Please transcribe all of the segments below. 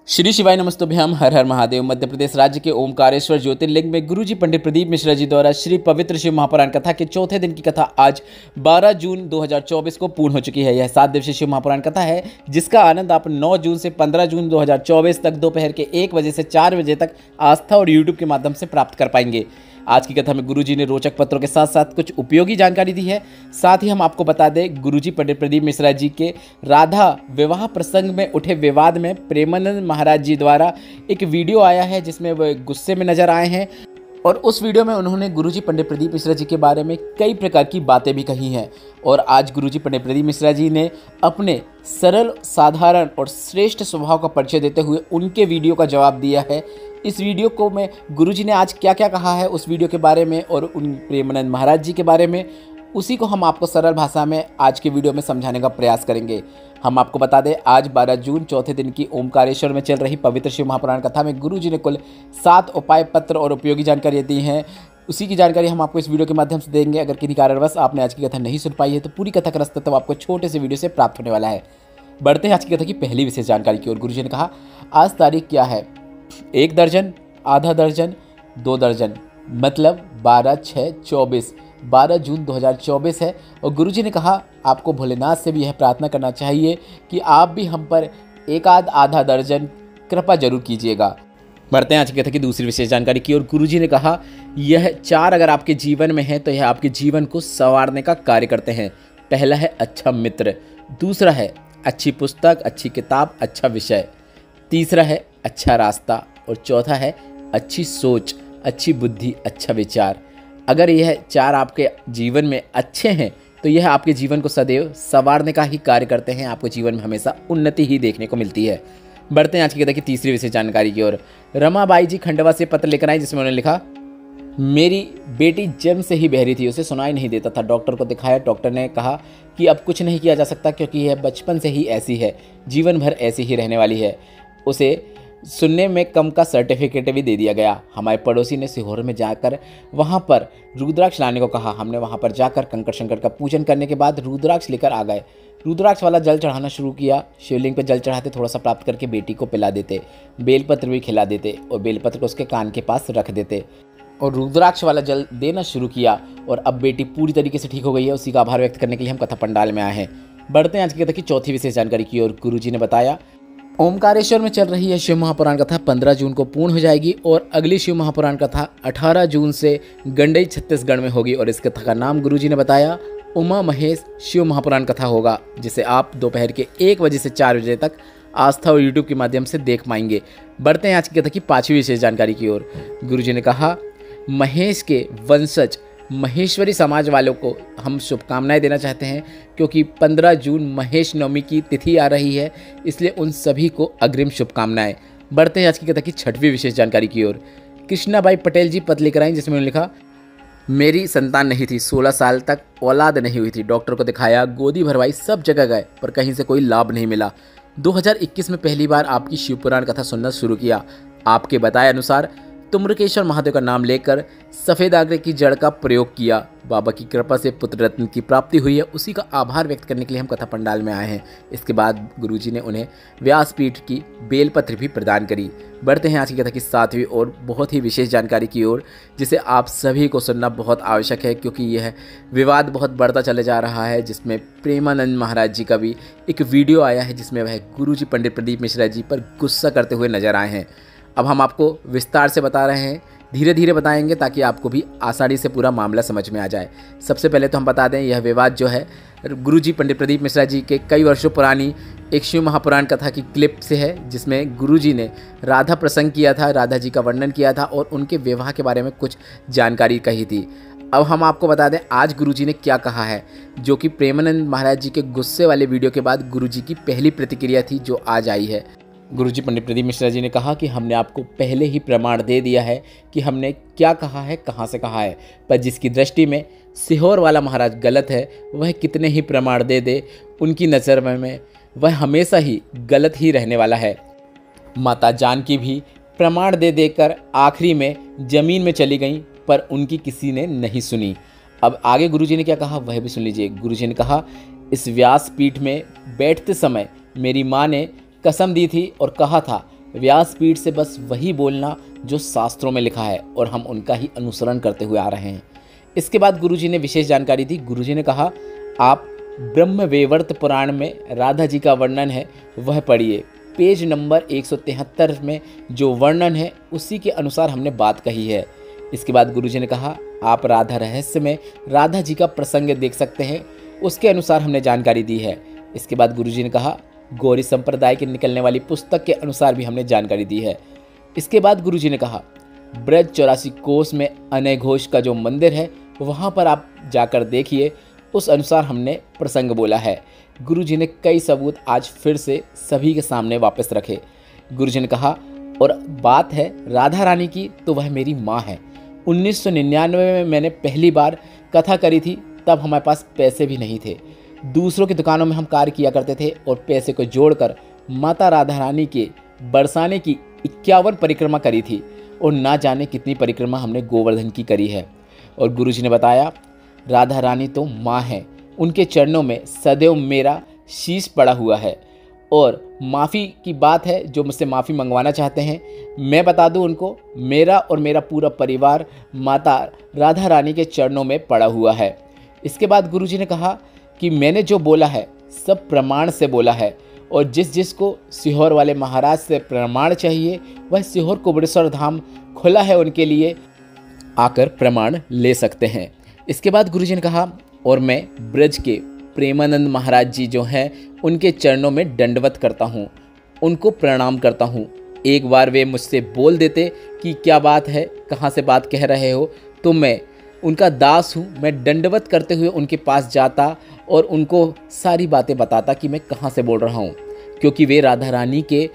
श्री शिवाय नमस्तुभ्यम। हर हर महादेव। मध्य प्रदेश राज्य के ओमकारेश्वर ज्योतिर्लिंग में गुरुजी पंडित प्रदीप मिश्रा जी द्वारा श्री पवित्र शिव महापुराण कथा के चौथे दिन की कथा आज 12 जून 2024 को पूर्ण हो चुकी है। यह 7 दिवसीय शिव महापुराण कथा है जिसका आनंद आप 9 जून से 15 जून 2024 तक दोपहर के 1 बजे से 4 बजे तक आस्था और यूट्यूब के माध्यम से प्राप्त कर पाएंगे। आज की कथा में गुरुजी ने रोचक पत्रों के साथ साथ कुछ उपयोगी जानकारी दी है। साथ ही हम आपको बता दें, गुरुजी पंडित प्रदीप मिश्रा जी के राधा विवाह प्रसंग में उठे विवाद में प्रेमानंद महाराज जी द्वारा एक वीडियो आया है जिसमें वह गुस्से में नजर आए हैं और उस वीडियो में उन्होंने गुरुजी पंडित प्रदीप मिश्रा जी के बारे में कई प्रकार की बातें भी कही हैं। और आज गुरुजी पंडित प्रदीप मिश्रा जी ने अपने सरल, साधारण और श्रेष्ठ स्वभाव का परिचय देते हुए उनके वीडियो का जवाब दिया है। इस वीडियो को में गुरुजी ने आज क्या क्या कहा है उस वीडियो के बारे में और उन प्रेमानंद महाराज जी के बारे में, उसी को हम आपको सरल भाषा में आज के वीडियो में समझाने का प्रयास करेंगे। हम आपको बता दें, आज 12 जून चौथे दिन की ओमकारेश्वर में चल रही पवित्र शिव महापुराण कथा में गुरुजी ने कुल 7 उपाय पत्र और उपयोगी जानकारी दी हैं। उसी की जानकारी हम आपको इस वीडियो के माध्यम से देंगे। अगर किसी कारणवश आपने आज की कथा नहीं सुन पाई है तो पूरी कथा का रास्ता तो आपको छोटे से वीडियो से प्राप्त होने वाला है। बढ़ते हैं आज की कथा की पहली विशेष जानकारी की ओर। गुरुजी ने कहा, आज तारीख क्या है? 1 दर्जन, आधा दर्जन, 2 दर्जन, मतलब 12/6/24, 12 जून 2024 है। और गुरुजी ने कहा, आपको भोलेनाथ से भी यह प्रार्थना करना चाहिए कि आप भी हम पर एक आधा दर्जन कृपा जरूर कीजिएगा। बढ़ते हैं आज की कथा की दूसरी विशेष जानकारी की ओर। गुरुजी ने कहा, यह 4 अगर आपके जीवन में है तो यह आपके जीवन को संवारने का कार्य करते हैं। पहला है अच्छा मित्र, दूसरा है अच्छी पुस्तक, अच्छी किताब, अच्छा विषय, तीसरा है अच्छा रास्ता और चौथा है अच्छी सोच, अच्छी बुद्धि, अच्छा विचार। अगर यह 4 आपके जीवन में अच्छे हैं तो यह आपके जीवन को सदैव संवारने का ही कार्य करते हैं। आपको जीवन में हमेशा उन्नति ही देखने को मिलती है। बढ़ते हैं आज की कथा की तीसरी विशेष जानकारी की ओर। रमाबाई जी खंडवा से पत्र लेकर आई जिसमें उन्होंने लिखा, मेरी बेटी जन्म से ही बहरी थी, उसे सुनाई नहीं देता था। डॉक्टर को दिखाया, डॉक्टर ने कहा कि अब कुछ नहीं किया जा सकता क्योंकि यह बचपन से ही ऐसी है, जीवन भर ऐसी ही रहने वाली है। उसे सुनने में कम का सर्टिफिकेट भी दे दिया गया। हमारे पड़ोसी ने सीहोर में जाकर वहाँ पर रुद्राक्ष लाने को कहा। हमने वहाँ पर जाकर कंकड़ शंकर का पूजन करने के बाद रुद्राक्ष लेकर आ गए। रुद्राक्ष वाला जल चढ़ाना शुरू किया। शिवलिंग पर जल चढ़ाते, थोड़ा सा प्राप्त करके बेटी को पिला देते, बेलपत्र भी खिला देते और बेलपत्र को उसके कान के पास रख देते और रुद्राक्ष वाला जल देना शुरू किया। और अब बेटी पूरी तरीके से ठीक हो गई है। उसी का आभार व्यक्त करने के लिए हम कथा पंडाल में आए हैं। बढ़ते हैं आज की कथा की चौथी विशेष जानकारी की ओर। गुरुजी ने बताया, ओमकारेश्वर में चल रही है शिव महापुराण कथा 15 जून को पूर्ण हो जाएगी और अगली शिव महापुराण कथा 18 जून से गंडई छत्तीसगढ़ में होगी। और इस कथा का नाम गुरुजी ने बताया उमा महेश शिव महापुराण कथा होगा, जिसे आप दोपहर के 1 बजे से 4 बजे तक आस्था और यूट्यूब के माध्यम से देख पाएंगे। बढ़ते हैं आज की कथा की 5वीं विशेष जानकारी की ओर। गुरुजी ने कहा, महेश के वंशज महेश्वरी समाज वालों को हम शुभकामनाएं देना चाहते हैं क्योंकि 15 जून महेश नवमी की तिथि आ रही है, इसलिए उन सभी को अग्रिम शुभकामनाएं। बढ़ते हैं आज की कथा की 6वीं विशेष जानकारी की ओर। कृष्णाबाई पटेल जी पत्र लेकर आई जिसमें उन्होंने लिखा, मेरी संतान नहीं थी, 16 साल तक औलाद नहीं हुई थी। डॉक्टर को दिखाया, गोदी भरवाई, सब जगह गए पर कहीं से कोई लाभ नहीं मिला। 2021 में पहली बार आपकी शिवपुराण कथा सुनना शुरू किया। आपके बताए अनुसार तुम्रकेश्वर महादेव का नाम लेकर सफ़ेद आगरे की जड़ का प्रयोग किया। बाबा की कृपा से पुत्र रत्न की प्राप्ति हुई है। उसी का आभार व्यक्त करने के लिए हम कथा पंडाल में आए हैं। इसके बाद गुरुजी ने उन्हें व्यासपीठ की बेलपत्र भी प्रदान करी। बढ़ते हैं आज की कथा की 7वीं और बहुत ही विशेष जानकारी की ओर, जिसे आप सभी को सुनना बहुत आवश्यक है क्योंकि यह विवाद बहुत बढ़ता चले जा रहा है, जिसमें प्रेमानंद महाराज जी का भी एक वीडियो आया है जिसमें वह गुरुजी पंडित प्रदीप मिश्रा जी पर गुस्सा करते हुए नजर आए हैं। अब हम आपको विस्तार से बता रहे हैं, धीरे धीरे बताएंगे ताकि आपको भी आसानी से पूरा मामला समझ में आ जाए। सबसे पहले तो हम बता दें, यह विवाद जो है गुरुजी पंडित प्रदीप मिश्रा जी के कई वर्षों पुरानी एक शिव महापुराण कथा की क्लिप से है, जिसमें गुरुजी ने राधा प्रसंग किया था, राधा जी का वर्णन किया था और उनके विवाह के बारे में कुछ जानकारी कही थी। अब हम आपको बता दें आज गुरुजी ने क्या कहा है, जो कि प्रेमानंद महाराज जी के गुस्से वाले वीडियो के बाद गुरुजी की पहली प्रतिक्रिया थी जो आज आई है। गुरुजी पंडित प्रदीप मिश्रा जी ने कहा कि हमने आपको पहले ही प्रमाण दे दिया है कि हमने क्या कहा है, कहाँ से कहा है, पर जिसकी दृष्टि में सीहोर वाला महाराज गलत है, वह कितने ही प्रमाण दे दे, उनकी नज़र में वह हमेशा ही गलत ही रहने वाला है। माता जानकी भी प्रमाण दे देकर आखिरी में ज़मीन में चली गई पर उनकी किसी ने नहीं सुनी। अब आगे गुरुजी ने क्या कहा वह भी सुन लीजिए। गुरुजी ने कहा, इस व्यासपीठ में बैठते समय मेरी माँ ने कसम दी थी और कहा था व्यासपीठ से बस वही बोलना जो शास्त्रों में लिखा है और हम उनका ही अनुसरण करते हुए आ रहे हैं। इसके बाद गुरुजी ने विशेष जानकारी दी। गुरुजी ने कहा, आप ब्रह्मवैवर्त पुराण में राधा जी का वर्णन है वह पढ़िए। पेज नंबर 173 में जो वर्णन है उसी के अनुसार हमने बात कही है। इसके बाद गुरुजी ने कहा, आप राधा रहस्य में राधा जी का प्रसंग देख सकते हैं, उसके अनुसार हमने जानकारी दी है। इसके बाद गुरुजी ने कहा, गौरी संप्रदाय की निकलने वाली पुस्तक के अनुसार भी हमने जानकारी दी है। इसके बाद गुरुजी ने कहा, ब्रज 84 कोस में अनय घोष का जो मंदिर है वहाँ पर आप जाकर देखिए, उस अनुसार हमने प्रसंग बोला है। गुरुजी ने कई सबूत आज फिर से सभी के सामने वापस रखे। गुरुजी ने कहा, और बात है राधा रानी की तो वह मेरी माँ है। 1999 में मैंने पहली बार कथा करी थी, तब हमारे पास पैसे भी नहीं थे। दूसरों की दुकानों में हम कार्य किया करते थे और पैसे को जोड़कर माता राधा रानी के बरसाने की 51 परिक्रमा करी थी और ना जाने कितनी परिक्रमा हमने गोवर्धन की करी है। और गुरुजी ने बताया, राधा रानी तो माँ है, उनके चरणों में सदैव मेरा शीश पड़ा हुआ है। और माफ़ी की बात है, जो मुझसे माफ़ी मंगवाना चाहते हैं मैं बता दूं उनको, मेरा और मेरा पूरा परिवार माता राधा रानी के चरणों में पड़ा हुआ है। इसके बाद गुरुजी ने कहा कि मैंने जो बोला है सब प्रमाण से बोला है, और जिसको सीहोर वाले महाराज से प्रमाण चाहिए वह सीहोर कुबड़ेश्वर धाम खुला है, उनके लिए आकर प्रमाण ले सकते हैं। इसके बाद गुरुजी ने कहा, और मैं ब्रज के प्रेमानंद महाराज जी जो हैं उनके चरणों में दंडवत करता हूँ, उनको प्रणाम करता हूँ। एक बार वे मुझसे बोल देते कि क्या बात है, कहाँ से बात कह रहे हो, तो मैं उनका दास हूँ। मैं दंडवत करते हुए उनके पास जाता और उनको सारी बातें बताता कि मैं कहाँ से बोल रहा हूँ, क्योंकि वे राधा रानी के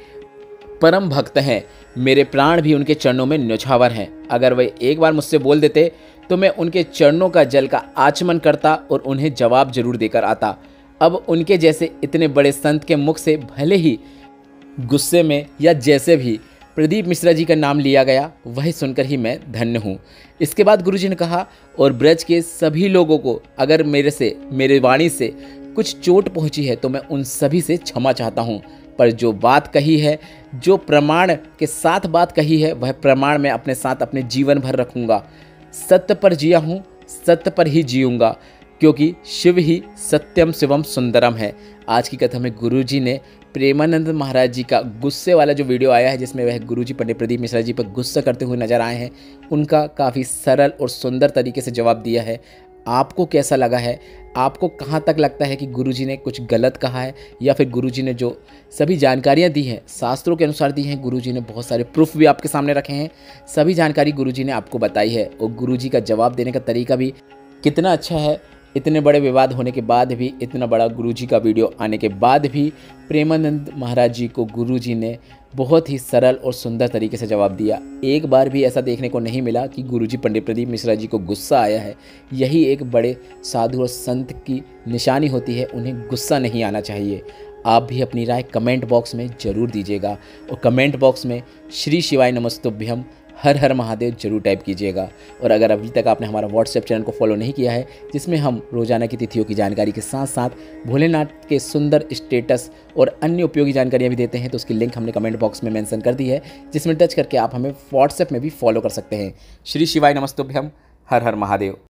परम भक्त हैं। मेरे प्राण भी उनके चरणों में न्यौछावर हैं। अगर वे एक बार मुझसे बोल देते तो मैं उनके चरणों का जल का आचमन करता और उन्हें जवाब जरूर देकर आता। अब उनके जैसे इतने बड़े संत के मुख से भले ही गुस्से में या जैसे भी प्रदीप मिश्रा जी का नाम लिया गया, वही सुनकर ही मैं धन्य हूँ। इसके बाद गुरुजी ने कहा, और ब्रज के सभी लोगों को अगर मेरे वाणी से कुछ चोट पहुँची है तो मैं उन सभी से क्षमा चाहता हूँ। पर जो बात कही है, जो प्रमाण के साथ बात कही है, वह प्रमाण मैं अपने साथ अपने जीवन भर रखूँगा। सत्य पर जिया हूँ, सत्य पर ही जीऊँगा, क्योंकि शिव ही सत्यम शिवम सुंदरम है। आज की कथा में गुरुजी ने प्रेमानंद महाराज जी का गुस्से वाला जो वीडियो आया है, जिसमें वह गुरुजी पंडित प्रदीप मिश्रा जी पर गुस्सा करते हुए नजर आए हैं, उनका काफ़ी सरल और सुंदर तरीके से जवाब दिया है। आपको कैसा लगा है? आपको कहाँ तक लगता है कि गुरुजी ने कुछ गलत कहा है, या फिर गुरुजी ने जो सभी जानकारियाँ दी हैं शास्त्रों के अनुसार दी हैं, गुरुजी ने बहुत सारे प्रूफ भी आपके सामने रखे हैं, सभी जानकारी गुरुजी ने आपको बताई है। और गुरुजी का जवाब देने का तरीका भी कितना अच्छा है। इतने बड़े विवाद होने के बाद भी, इतना बड़ा गुरुजी का वीडियो आने के बाद भी प्रेमानंद महाराज जी को गुरुजी ने बहुत ही सरल और सुंदर तरीके से जवाब दिया। एक बार भी ऐसा देखने को नहीं मिला कि गुरुजी पंडित प्रदीप मिश्रा जी को गुस्सा आया है। यही एक बड़े साधु और संत की निशानी होती है, उन्हें गुस्सा नहीं आना चाहिए। आप भी अपनी राय कमेंट बॉक्स में ज़रूर दीजिएगा, और कमेंट बॉक्स में श्री शिवाय नमस्तुभ्यम हर हर महादेव जरूर टाइप कीजिएगा। और अगर अभी तक आपने हमारा व्हाट्सएप चैनल को फॉलो नहीं किया है, जिसमें हम रोजाना की तिथियों की जानकारी के साथ साथ भोलेनाथ के सुंदर स्टेटस और अन्य उपयोगी जानकारियाँ भी देते हैं, तो उसकी लिंक हमने कमेंट बॉक्स में मेंशन कर दी है, जिसमें टच करके आप हमें व्हाट्सएप में भी फॉलो कर सकते हैं। श्री शिवाय नमस्तुभ्यम हर हर महादेव।